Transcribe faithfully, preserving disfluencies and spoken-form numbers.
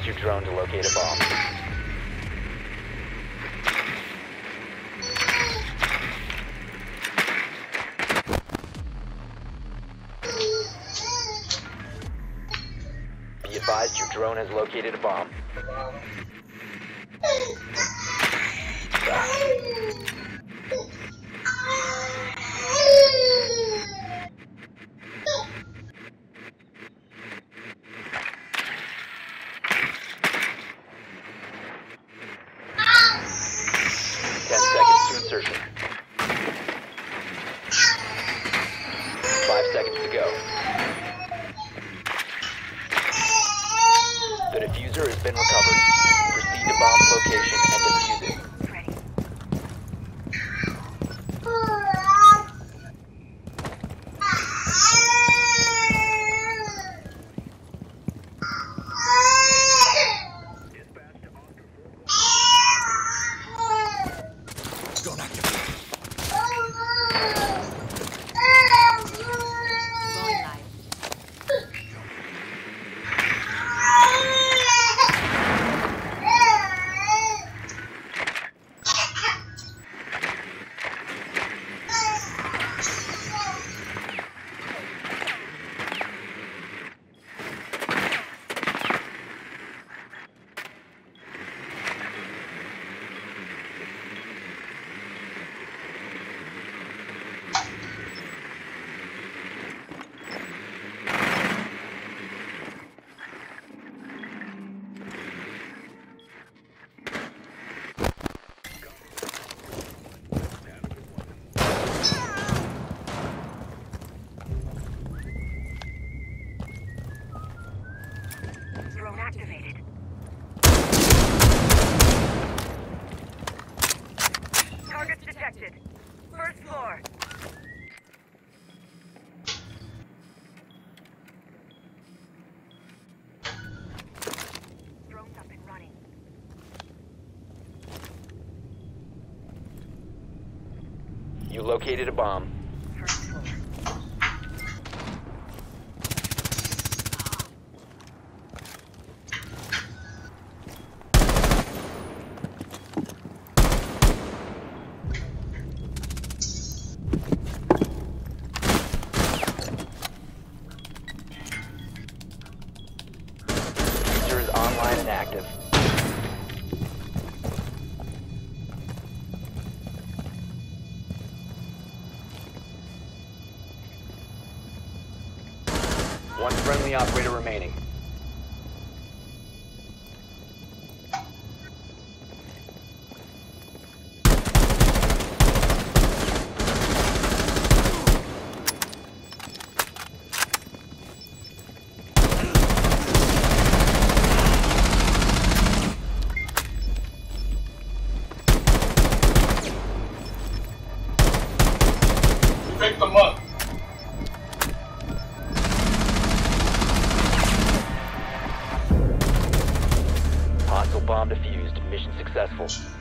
your drone to locate a bomb. Be advised your drone has located a bomb. Ten seconds to insertion. Five seconds to go. The diffuser has been recovered. Proceed to bomb location and defuse it. Drone activated. Targets detected. First floor. Drone's up and running. You located a bomb. First floor. User is online and active. One friendly operator remaining. Pick them up. Hostile bomb defused. Mission successful.